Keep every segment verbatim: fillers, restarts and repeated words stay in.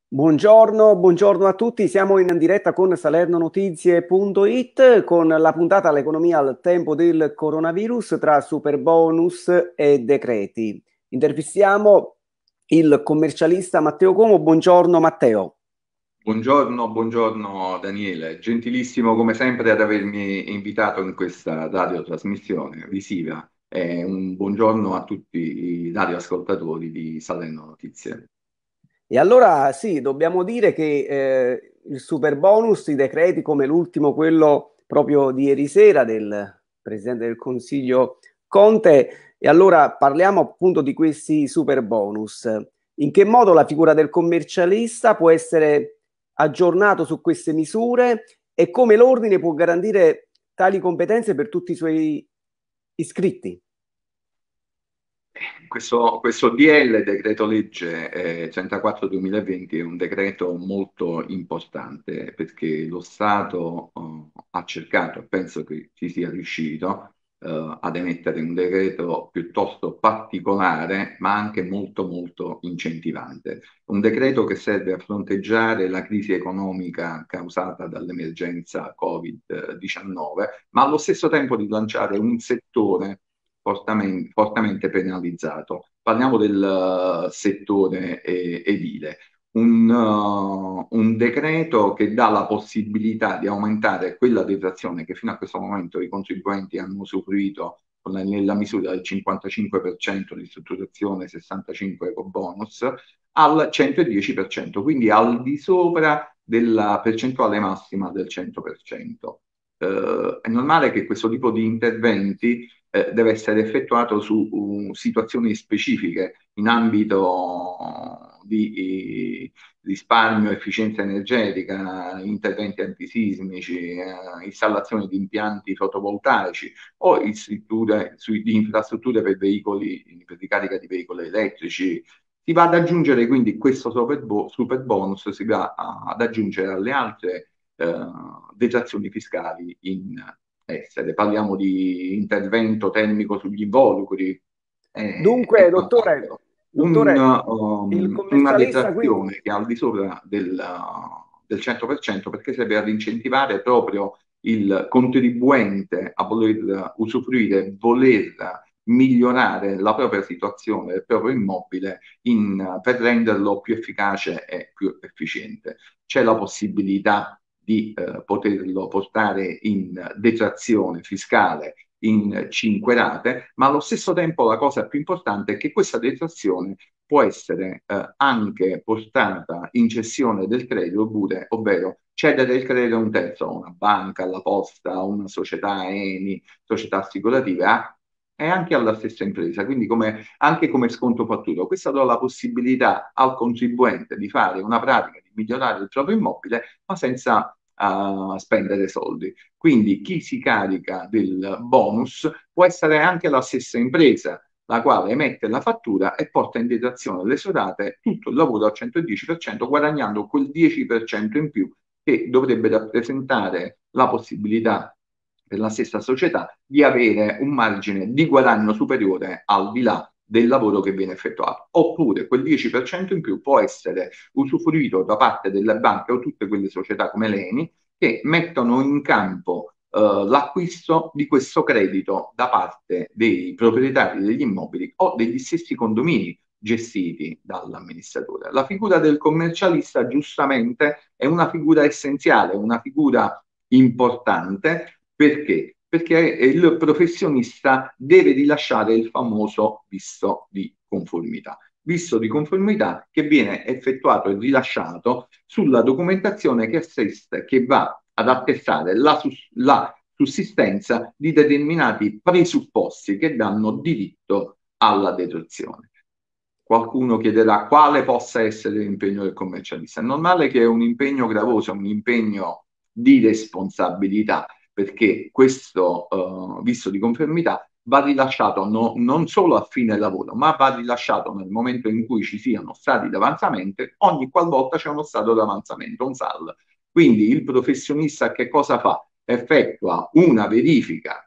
Buongiorno, buongiorno a tutti, siamo in diretta con salernonotizie punto it con la puntata all'economia al tempo del coronavirus tra superbonus e decreti. Intervistiamo il commercialista Matteo Como. Buongiorno Matteo. Buongiorno, buongiorno Daniele, gentilissimo come sempre ad avermi invitato in questa radiotrasmissione visiva e un buongiorno a tutti i radioascoltatori di Salerno Notizie. E allora sì, dobbiamo dire che eh, il superbonus, i decreti come l'ultimo, quello proprio di ieri sera del Presidente del Consiglio Conte, e allora parliamo appunto di questi superbonus. In che modo la figura del commercialista può essere aggiornato su queste misure e come l'ordine può garantire tali competenze per tutti i suoi iscritti? Questo, questo D L, decreto legge eh, trentaquattro duemilaventi, è un decreto molto importante perché lo Stato eh, ha cercato, e penso che ci sia riuscito, eh, ad emettere un decreto piuttosto particolare, ma anche molto molto incentivante. Un decreto che serve a fronteggiare la crisi economica causata dall'emergenza Covid diciannove, ma allo stesso tempo di lanciare un settore fortemente, fortemente penalizzato. Parliamo del uh, settore eh, edile. Un, uh, un decreto che dà la possibilità di aumentare quella detrazione che fino a questo momento i contribuenti hanno usufruito con la- nella misura del cinquantacinque per cento di strutturazione, sessantacinque per cento eco bonus, al centodieci per cento, quindi al di sopra della percentuale massima del cento per cento. Eh, è normale che questo tipo di interventi eh, deve essere effettuato su uh, situazioni specifiche in ambito di eh, risparmio, efficienza energetica, interventi antisismici, eh, installazione di impianti fotovoltaici o strutture, su, di infrastrutture per veicoli, per ricarica di veicoli elettrici. Si va ad aggiungere quindi questo super, bo- super bonus, si va a- ad aggiungere alle altre eh, detrazioni fiscali in essere. Parliamo di intervento termico sugli involucri eh, e Dunque, dottore, quant'altro. Un, dottore, il um, una commercialista quindi. detrazione che è al di sopra del, del cento per cento perché serve ad incentivare proprio il contribuente a voler usufruire, voler migliorare la propria situazione del proprio immobile in- per renderlo più efficace e più efficiente. C'è la possibilità di eh, poterlo portare in detrazione fiscale in cinque rate, ma allo stesso tempo la cosa più importante è che questa detrazione può essere eh, anche portata in cessione del credito, oppure, ovvero cedere il credito a un terzo, a una banca, alla posta, a una società Eni, società assicurative, a e anche alla stessa impresa, quindi come, anche come sconto fattura. Questa dà la possibilità al contribuente di fare una pratica, di migliorare il proprio immobile, ma senza uh, spendere soldi. Quindi chi si carica del bonus può essere anche la stessa impresa, la quale emette la fattura e porta in detrazione le sue rate tutto il lavoro al centodieci per cento, guadagnando quel dieci per cento in più che dovrebbe rappresentare la possibilità per la stessa società di avere un margine di guadagno superiore al di là del lavoro che viene effettuato. Oppure quel dieci per cento in più può essere usufruito da parte delle banche o tutte quelle società come l'Eni che mettono in campo eh, l'acquisto di questo credito da parte dei proprietari degli immobili o degli stessi condomini gestiti dall'amministratore. La figura del commercialista giustamente è una figura essenziale, una figura importante perché? Perché il professionista deve rilasciare il famoso visto di conformità. Visto di conformità che viene effettuato e rilasciato sulla documentazione che, assiste, che va ad attestare la, la sussistenza di determinati presupposti che danno diritto alla detrazione. Qualcuno chiederà quale possa essere l'impegno del commercialista. È normale che è un impegno gravoso, un impegno di responsabilità, perché questo uh, visto di conformità va rilasciato no, non solo a fine lavoro, ma va rilasciato nel momento in cui ci siano stati d'avanzamento, ogni qualvolta c'è uno stato d'avanzamento, un S A L. Quindi il professionista che cosa fa? Effettua una verifica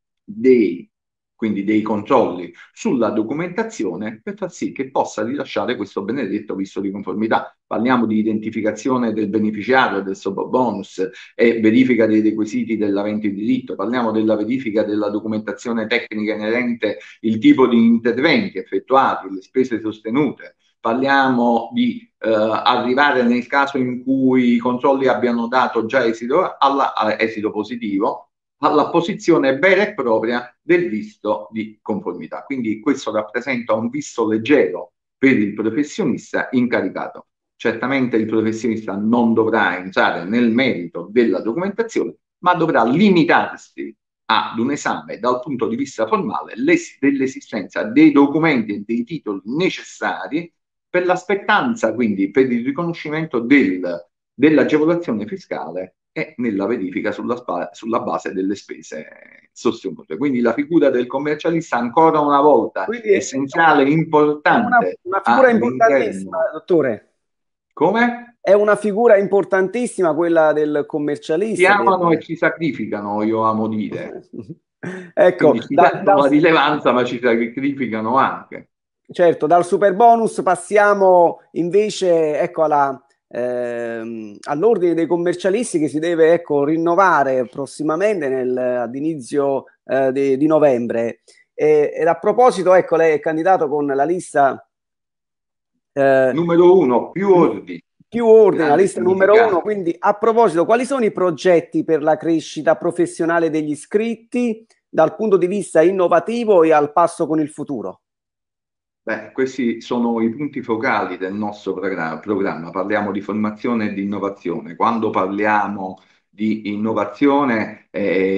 dei, quindi dei controlli sulla documentazione per far sì che possa rilasciare questo benedetto visto di conformità. parliamo di identificazione del beneficiario del superbonus e verifica dei requisiti dell'avente diritto, parliamo della verifica della documentazione tecnica inerente il tipo di interventi effettuati, le spese sostenute, parliamo di eh, arrivare nel caso in cui i controlli abbiano dato già esito, alla, a esito positivo, alla posizione vera e propria del visto di conformità. Quindi questo rappresenta un visto leggero per il professionista incaricato. Certamente il professionista non dovrà entrare nel merito della documentazione, ma dovrà limitarsi ad un esame dal punto di vista formale dell'esistenza dei documenti e dei titoli necessari per l'aspettanza, quindi per il riconoscimento del, dell'agevolazione fiscale e nella verifica sulla, sulla base delle spese sostenute. Quindi la figura del commercialista ancora una volta Quindi è, essenziale, è una, importante una figura importantissima, all'interno. dottore. Come? È una figura importantissima quella del Ci commercialista. amano e Del... ci sacrificano, io amo dire. Ecco, Quindi ci da, danno da, la rilevanza, ma ci sacrificano anche. certo, dal super bonus passiamo invece ecco, alla, ehm, all'ordine dei commercialisti che si deve ecco, rinnovare prossimamente nel, ad inizio eh, di, di novembre. E, ed a proposito, ecco, lei è candidato con la lista eh, Numero uno, più ordini. più ordine, la Grande lista numero uno. significato. Quindi, a proposito, quali sono i progetti per la crescita professionale degli iscritti dal punto di vista innovativo e al passo con il futuro? Beh, questi sono i punti focali del nostro programma. programma. Parliamo di formazione e di innovazione. Quando parliamo di innovazione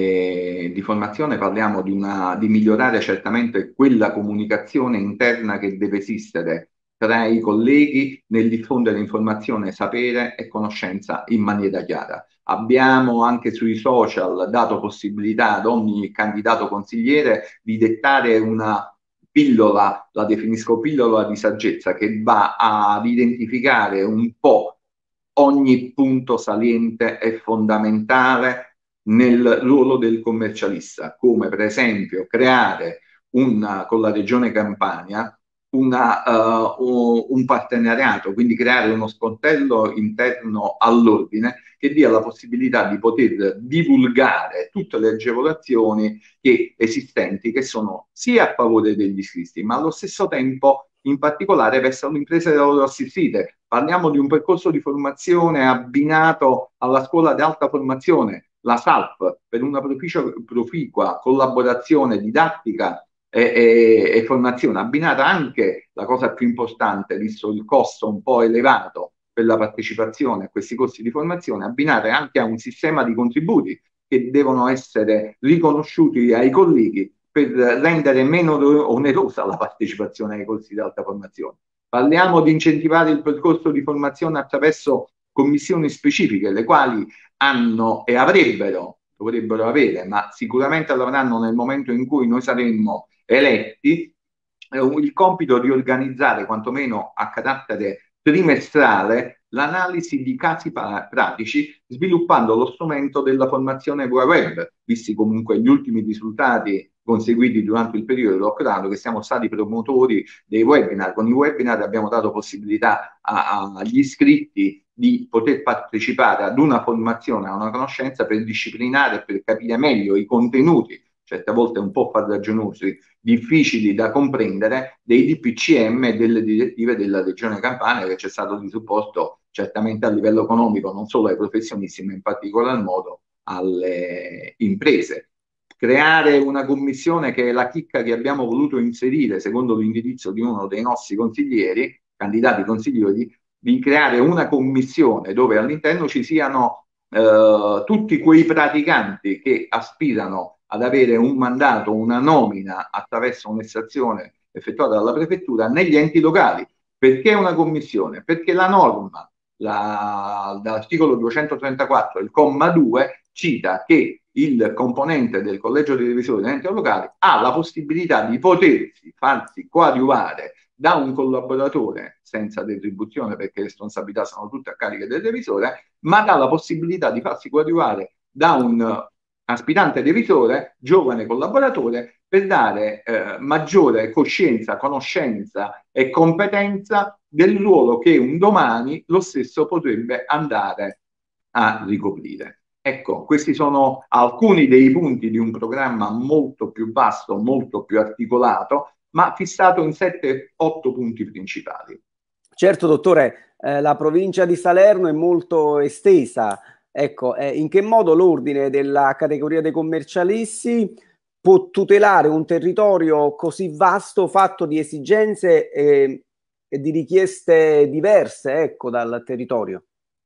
e di formazione parliamo di, una, di migliorare certamente quella comunicazione interna che deve esistere tra i colleghi nel diffondere informazione, sapere e conoscenza in maniera chiara. Abbiamo anche sui social dato possibilità ad ogni candidato consigliere di dettare una pillola, la definisco pillola di saggezza, che va ad identificare un po' ogni punto saliente e fondamentale nel ruolo del commercialista, come per esempio creare una, con la Regione Campania una, uh, un partenariato, quindi creare uno sportello interno all'ordine che dia la possibilità di poter divulgare tutte le agevolazioni che, esistenti che sono sia a favore degli iscritti, ma allo stesso tempo in particolare verso le imprese da loro assistite. Parliamo di un percorso di formazione abbinato alla scuola di alta formazione, la S A L P, per una proficua collaborazione didattica e, e, e formazione, abbinata anche, la cosa più importante, visto il costo un po' elevato per la partecipazione a questi corsi di formazione, abbinare anche a un sistema di contributi che devono essere riconosciuti ai colleghi per rendere meno onerosa la partecipazione ai corsi di alta formazione. Parliamo di incentivare il percorso di formazione attraverso commissioni specifiche, le quali hanno e avrebbero, dovrebbero avere, ma sicuramente lo avranno nel momento in cui noi saremmo eletti, eh, il compito di organizzare, quantomeno a carattere trimestrale, l'analisi di casi pratici, sviluppando lo strumento della formazione web, visti comunque gli ultimi risultati conseguiti durante il periodo di lockdown, che siamo stati promotori dei webinar. Con i webinar abbiamo dato possibilità a, a, agli iscritti di poter partecipare ad una formazione, a una conoscenza per disciplinare e per capire meglio i contenuti, certe volte un po' farraginosi, difficili da comprendere, dei D P C M e delle direttive della Regione Campania, che c'è stato di supporto certamente a livello economico, non solo ai professionisti, ma in particolar modo alle imprese. Creare una commissione, che è la chicca che abbiamo voluto inserire, secondo l'indirizzo di uno dei nostri consiglieri, candidati consiglieri, di creare una commissione dove all'interno ci siano eh, tutti quei praticanti che aspirano ad avere un mandato, una nomina attraverso un'estrazione effettuata dalla prefettura negli enti locali. Perché una commissione? Perché la norma, la, dall'articolo duecentotrentaquattro, il comma due, cita che il componente del collegio di revisori dell'ente locale ha la possibilità di potersi farsi coadiuvare da un collaboratore senza retribuzione, perché le responsabilità sono tutte a carico del revisore, ma dà la possibilità di farsi coadiuvare da un aspirante revisore, giovane collaboratore, per dare eh, maggiore coscienza, conoscenza e competenza del ruolo che un domani lo stesso potrebbe andare a ricoprire. Ecco, questi sono alcuni dei punti di un programma molto più vasto, molto più articolato, ma fissato in sette otto punti principali. Certo, dottore, eh, la provincia di Salerno è molto estesa. Ecco, eh, in che modo l'ordine della categoria dei commercialisti può tutelare un territorio così vasto, fatto di esigenze e, e di richieste diverse, ecco, dal territorio?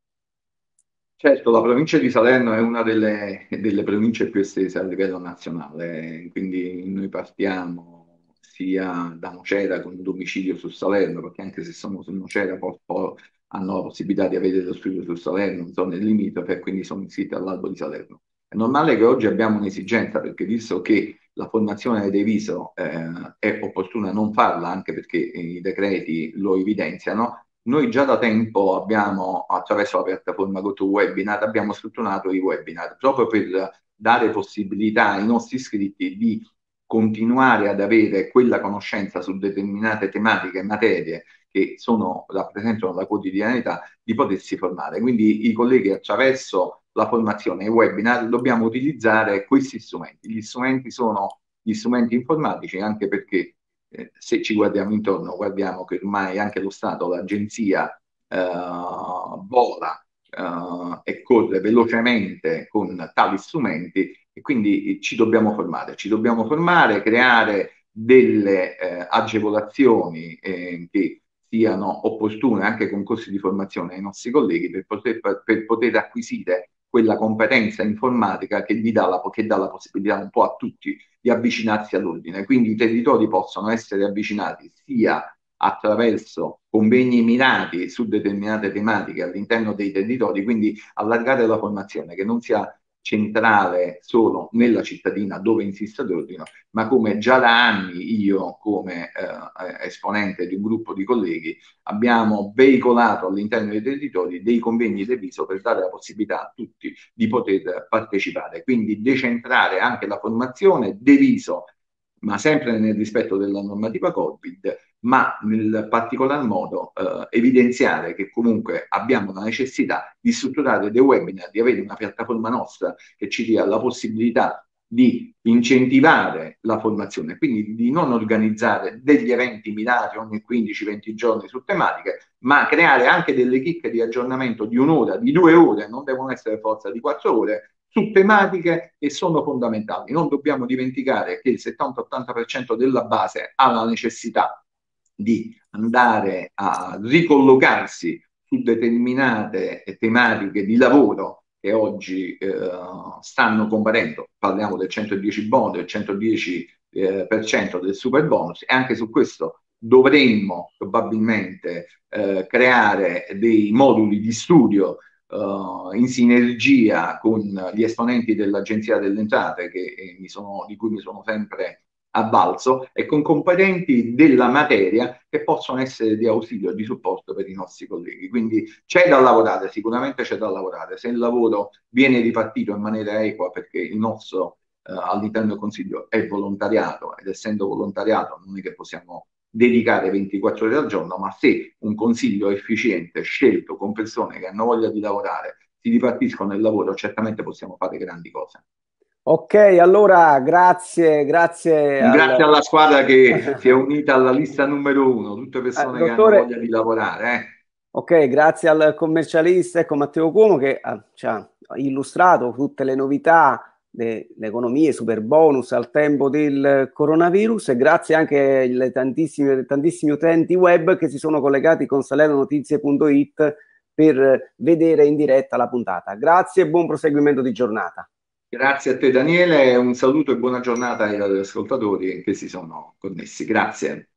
Certo, la provincia di Salerno è una delle, delle province più estese a livello nazionale, quindi noi partiamo sia da Nocera con un domicilio su Salerno, perché anche se sono su Nocera poi, poi hanno la possibilità di avere lo studio su Salerno, in zone limitrofe, e quindi sono iscritti all'albo di Salerno. È normale che oggi abbiamo un'esigenza, perché visto che la formazione dei viso eh, è opportuna non farla, anche perché i decreti lo evidenziano. Noi già da tempo abbiamo, attraverso la piattaforma GoToWebinar, abbiamo strutturato i webinar proprio per dare possibilità ai nostri iscritti di continuare ad avere quella conoscenza su determinate tematiche e materie che sono, rappresentano la quotidianità, di potersi formare. Quindi i colleghi, attraverso la formazione e i webinar, dobbiamo utilizzare questi strumenti. Gli strumenti sono gli strumenti informatici, anche perché eh, se ci guardiamo intorno, guardiamo che ormai anche lo Stato, l'agenzia, eh, vola eh, e corre velocemente con tali strumenti, e quindi ci dobbiamo formare, ci dobbiamo formare, creare delle eh, agevolazioni eh, che siano opportune, anche con corsi di formazione ai nostri colleghi, per poter, per poter acquisire quella competenza informatica che gli dà la, che dà la possibilità un po' a tutti di avvicinarsi all'ordine. Quindi i territori possono essere avvicinati sia attraverso convegni mirati su determinate tematiche all'interno dei territori, quindi allargare la formazione, che non sia centrale solo nella cittadina dove insiste l'ordine, ma come già da anni io, come eh, esponente di un gruppo di colleghi, abbiamo veicolato all'interno dei territori dei convegni di viso per dare la possibilità a tutti di poter partecipare. Quindi decentrare anche la formazione de viso, ma sempre nel rispetto della normativa Covid, ma nel particolar modo eh, evidenziare che comunque abbiamo la necessità di strutturare dei webinar, di avere una piattaforma nostra che ci dia la possibilità di incentivare la formazione, quindi di non organizzare degli eventi mirati ogni quindici venti giorni su tematiche, ma creare anche delle chicche di aggiornamento di un'ora, di due ore, non devono essere forza di quattro ore, su tematiche che sono fondamentali. Non dobbiamo dimenticare che il settanta ottanta per cento della base ha la necessità di andare a ricollocarsi su determinate tematiche di lavoro che oggi eh, stanno comparendo. Parliamo del centodieci bonus, del centodieci eh, per cento del super bonus, e anche su questo dovremmo probabilmente eh, creare dei moduli di studio Uh, in sinergia con gli esponenti dell'Agenzia delle Entrate, che, eh, mi sono, di cui mi sono sempre avvalso, e con competenti della materia che possono essere di ausilio e di supporto per i nostri colleghi. Quindi c'è da lavorare, sicuramente c'è da lavorare. Se il lavoro viene ripartito in maniera equa, perché il nostro uh, all'interno del Consiglio è volontariato, ed essendo volontariato non è che possiamo dedicare ventiquattro ore al giorno, ma se un consiglio efficiente, scelto, con persone che hanno voglia di lavorare, si ripartiscono il lavoro, certamente possiamo fare grandi cose. Ok, allora grazie, grazie al... Grazie alla squadra che si è unita alla lista numero uno, tutte persone che hanno dottore. voglia di lavorare. Eh. Ok, grazie al commercialista, ecco, Matteo Cuomo, che ah, ci ha illustrato tutte le novità delle economie, super bonus al tempo del coronavirus, e grazie anche ai tantissimi, tantissimi utenti web che si sono collegati con salernonotizie punto it per vedere in diretta la puntata. Grazie e buon proseguimento di giornata. Grazie a te Daniele, un saluto e buona giornata ai ascoltatori che si sono connessi. Grazie.